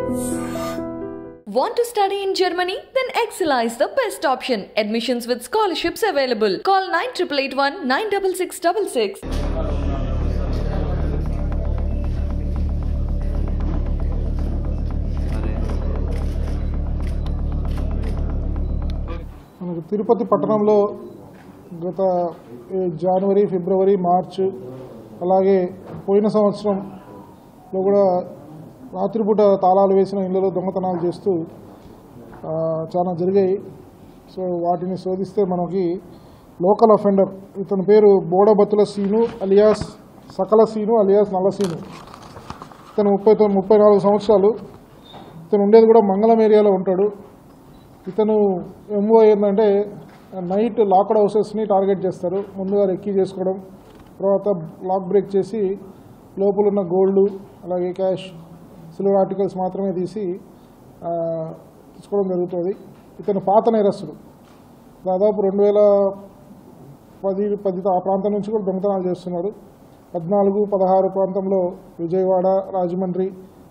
Want to study in Germany? Then Excella is the best option. Admissions with scholarships available. Call 9881 96666. మనకు తిరుపతి పట్టణంలో గత జనవరి, ఫిబ్రవరి, March అలాగే పోయిన సంవత్సరంలో కూడా రాత్రిపూట తాళాలు వేసిన ఇళ్లలో దొంగతనాలు చేస్తూ చాలా జరిగాయి. సో వాటిని శోధిస్తే మనకి లోకల్ అఫెండర్ ఇతని పేరు బోడబతుల సీను అలియాస్ సకల సీను అలియాస్ నల్ల సీను. ఇతను 34 సంవత్సరాలు. ఇతను ఉండేది కూడా మంగళం ఏరియాలో ఉంటాడు. ఇతను ఎంఓ ఏంటంటే నైట్ లాక్డ్ హౌసెస్ని టార్గెట్ చేస్తారు. ముందుగా రెక్కీ చేసుకోవడం, తర్వాత లాక్ బ్రేక్ చేసి లోపల ఉన్న గోల్డ్ అలాగే క్యాష్, సిల్వర్ ఆర్టికల్స్ మాత్రమే తీసుకోవడం జరుగుతుంది. ఇతను పాత నేరస్తుడు. దాదాపు 2010 ఆ ప్రాంతం నుంచి కూడా దొంగతనాలు చేస్తున్నాడు. 14, 16 ప్రాంతంలో విజయవాడ, రాజమండ్రి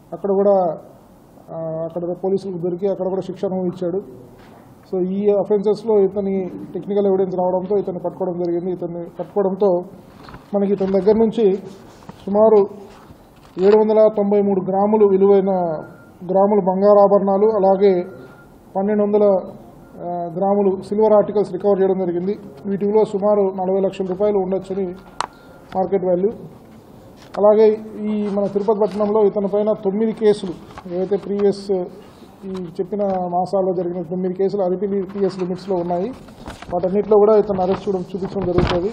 అక్కడ పోలీసులకు దొరికి అక్కడ కూడా శిక్ష అనుభవించాడు. సో ఈ అఫెన్సెస్లో ఇతని టెక్నికల్ ఎవిడెన్స్ రావడంతో ఇతన్ని పట్టుకోవడం జరిగింది. ఇతన్ని పట్టుకోవడంతో మనకి ఇతని దగ్గర నుంచి సుమారు 793 గ్రాములు విలువైన బంగారు ఆభరణాలు అలాగే 1200 గ్రాములు సిల్వర్ ఆర్టికల్స్ రికవర్ చేయడం జరిగింది. వీటిలో సుమారు 40 లక్షల రూపాయలు ఉండొచ్చని మార్కెట్ వాల్యూ. అలాగే ఈ మన తిరుపతి పట్టణంలో ఇతని పైన 9 కేసులు ఏవైతే ప్రీవియస్ ఈ చెప్పిన మాసాల్లో జరిగిన 9 కేసులు RPS లిమిట్స్లో ఉన్నాయి. వాటన్నిటిలో కూడా ఇతను అరెస్ట్ చూపించడం జరుగుతుంది.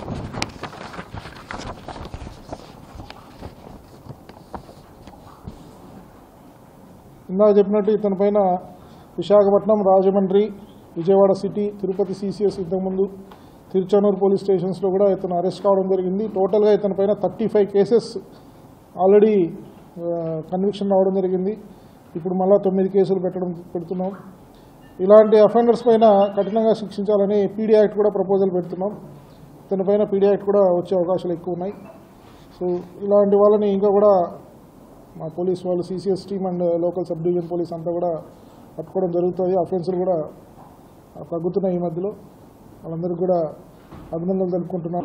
ఇందాక చెప్పినట్టు ఇతని పైన విశాఖపట్నం, రాజమండ్రి, విజయవాడ సిటీ, తిరుపతి CCS ఇంతకుముందు తిరుచానూరు పోలీస్ స్టేషన్స్లో కూడా ఇతను అరెస్ట్ కావడం జరిగింది. టోటల్గా ఇతని పైన 35 కేసెస్ ఆల్రెడీ కన్విక్షన్ రావడం జరిగింది. ఇప్పుడు మళ్ళీ 9 కేసులు పెడుతున్నాం. ఇలాంటి అఫెండర్స్ పైన కఠినంగా శిక్షించాలని PD యాక్ట్ కూడా ప్రపోజల్ పెడుతున్నాం. ఇతని పైన PD యాక్ట్ కూడా వచ్చే అవకాశాలు ఎక్కువ ఉన్నాయి. సో ఇలాంటి వాళ్ళని ఇంకా కూడా మా పోలీస్ వాళ్ళు CCS team and local sub division police అంతా కూడా పట్టుకోవడం జరుగుతుంది. అఫెన్సులు కూడా తగ్గుతున్నాయి ఈ మధ్యలో. వాళ్ళందరికీ కూడా అభినందనలు తెలుపుకుంటున్నాం.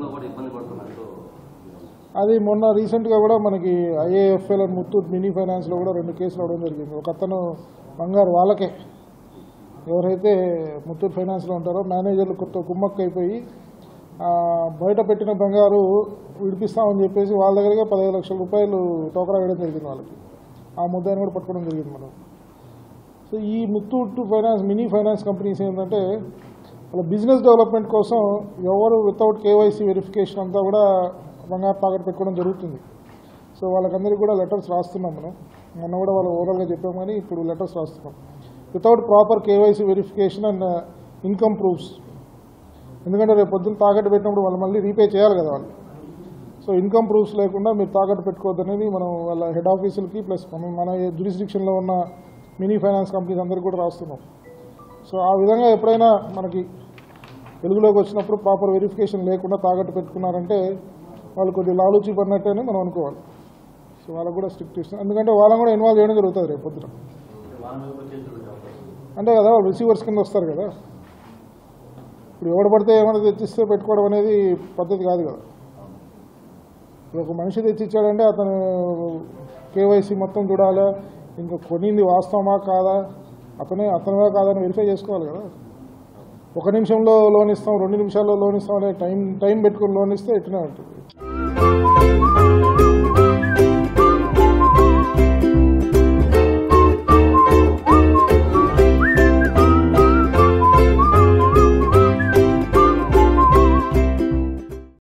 అది మొన్న రీసెంట్గా కూడా మనకి IAFL అండ్ ముత్తూట్ మినీ ఫైనాన్స్లో కూడా 2 కేసులు అవడం జరిగింది. ఒక అతను బంగారు వాళ్ళకే ఎవరైతే ముత్తూట్ ఫైనాన్స్లో ఉంటారో మేనేజర్లు కొత్త కుమ్మక్క అయిపోయి బయట పెట్టిన బంగారు విడిపిస్తామని చెప్పేసి వాళ్ళ దగ్గరగా 15 లక్షల రూపాయలు టోకరా వేయడం జరిగింది వాళ్ళకి. ఆ ముద్దాన్ని కూడా పట్టుకోవడం జరిగింది మనం. సో ఈ Muthoot finance mini finance companies ఏంటంటే వాళ్ళ బిజినెస్ డెవలప్మెంట్ కోసం ఎవరు వితౌట్ KYC వెరిఫికేషన్ అంతా కూడా బంగారు తాకట్టు పెట్టుకోవడం జరుగుతుంది. సో వాళ్ళకందరికీ కూడా లెటర్స్ రాస్తున్నాం మనం. మొన్న కూడా వాళ్ళు ఓవరాల్గా చెప్పాం, కానీ ఇప్పుడు లెటర్స్ రాస్తున్నాం. Without proper KYC verification and income proofs. ఎందుకంటే రేపు పొద్దున్న తాకట్టు పెట్టినప్పుడు వాళ్ళు మళ్ళీ రీపే చేయాలి కదా వాళ్ళు. సో ఇన్కమ్ ప్రూఫ్స్ లేకుండా మీరు తాకట్టు పెట్టుకోవద్దు అనేది మనం వాళ్ళ హెడ్ ఆఫీసులకి ప్లస్ మన జ్యూరిస్డిక్షన్లో ఉన్న మినీ ఫైనాన్స్ కంపెనీస్ అందరికీ కూడా రాస్తున్నాం. సో ఆ విధంగా ఎప్పుడైనా మనకి వెలుగులోకి వచ్చినప్పుడు ప్రాపర్ వెరిఫికేషన్ లేకుండా తాకట్టు పెట్టుకున్నారంటే వాళ్ళు కొద్దిగా లాలూచి పడినట్టే అని మనం అనుకోవాలి. సో వాళ్ళకు కూడా స్ట్రిక్ట్ ఇస్తాం, ఎందుకంటే వాళ్ళని కూడా ఇన్వాల్వ్ చేయడం జరుగుతుంది రేపు పొద్దున. అంటే కదా వాళ్ళు రిసీవర్స్ కింద వస్తారు కదా. ఇప్పుడు ఎవడు పడితే ఏమైనా తెచ్చిస్తే పెట్టుకోవడం అనేది పద్ధతి కాదు కదా. ఇప్పుడు ఒక మనిషి తెచ్చిచ్చాడంటే అతను KYC మొత్తం చూడాలా, ఇంకా కొనింది వాస్తవమా కాదా, అతనుగా కాదని వెరిఫై చేసుకోవాలి కదా. 1 నిమిషంలో లోన్ ఇస్తాం, 2 నిమిషాల్లో లోన్ ఇస్తాం అనే టైం పెట్టుకుని లోన్ ఇస్తే ఎట్టినా ఉంటుంది.